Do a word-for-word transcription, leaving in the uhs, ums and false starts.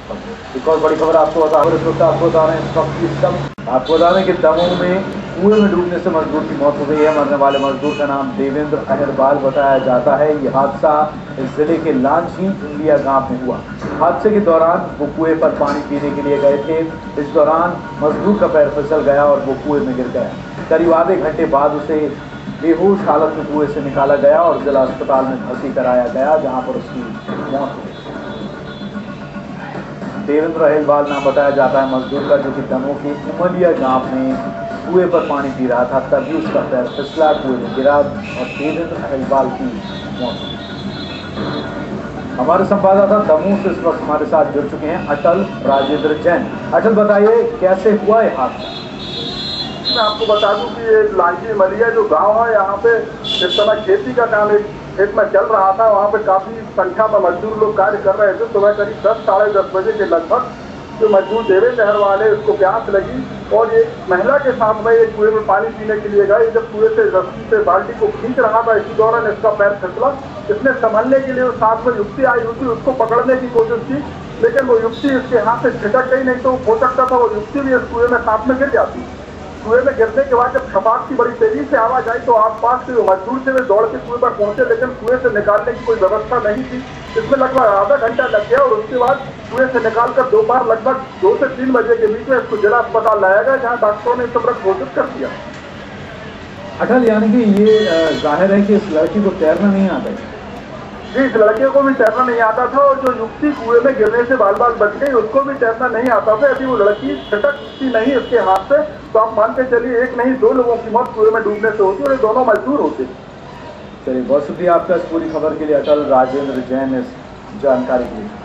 एक और बड़ी खबर आपको बता इस वक्त आपको बता रहे हैं इस वक्त इस सब आपको बता रहे हैं कि दमोह में कुएं में डूबने से मजदूर की मौत हो गई है। मरने वाले मजदूर का नाम देवेंद्र अहिरवाल बताया जाता है। ये हादसा इस जिले के लांझी इंडिया गांव में हुआ। हादसे के दौरान वो कुएं पर पानी पीने के लिए गए थे। इस दौरान मजदूर का पैर फिसल गया और वो कुएं में गिर गया। करीब आधे घंटे बाद उसे बेहोश हालत में कुएं से निकाला गया और जिला अस्पताल में भर्ती कराया गया, जहां पर उसकी मौत हो गई। देवेंद्र अहिरवाल नाम बताया जाता है मजदूर का, जो कि दमोह के उमलिया गांव में कुएं पर पानी पी रहा था। तभी उसका पैर फिसला, कुएं में गिरा और देवेंद्र अहिरवाल की मौत हो गई। हमारे संवाददाता दमोह से इस वक्त हमारे साथ जुड़ चुके हैं अटल राजेंद्र जैन। अटल, बताइए कैसे हुआ ये हादसा? मैं आपको बता दूं कि ये लांझी मलिया जो गांव है, यहाँ पे इस समय खेती का काम एक खेत में चल रहा था। वहाँ पे काफी संख्या में मजदूर लोग कार्य कर रहे थे। सुबह करीब दस साढ़े दस बजे के लगभग जो मजदूर देवेंद्र अहिरवाल है, उसको प्यास लगी और एक महिला के साथ में एक कुएं में पानी पीने के लिए गए। जब कुएं से रस्सी से बाल्टी को खींच रहा था, इसी दौरान इसका पैर फिसला। इसने संभलने के लिए उस साथ में युवती आई हुई थी, उसको पकड़ने की कोशिश की, लेकिन वो युवती इसके हाथ से छिटक गई। नहीं तो हो सकता था वो युवती भी इस कुएं में साथ में गिर जाती। कुएं में गिरने के बाद जब छपाक की बड़ी तेजी से आवाज आई तो आसपास के मजदूर से वे दौड़ के कुएं पर पहुंचे, लेकिन कुएं से निकालने की कोई व्यवस्था नहीं थी। इसमें लगभग आधा घंटा लग गया और उसके बाद कुएं से निकालकर दोपहर लगभग दो से तीन बजे के बीच में इसको जिला अस्पताल लाया गया, जहां डॉक्टरों ने इस पर घोषित कर दिया। अटल, यानी कि ये जाहिर है कि इस लड़की को तैरना नहीं आता है। जी, इस लड़के को भी तैरना नहीं आता था और जो युवती कुएं में गिरने से बाल बाल बच गई, उसको भी तैरना नहीं आता था। यदि वो लड़की छटकती नहीं इसके हाथ से तो आप मान के चलिए एक नहीं दो लोगों की मौत कुएं में डूबने से होती और ये दोनों मजदूर होते। चलिए, बहुत शुक्रिया आपका इस पूरी खबर के लिए अटल राजेंद्र जैन, इस जानकारी के लिए।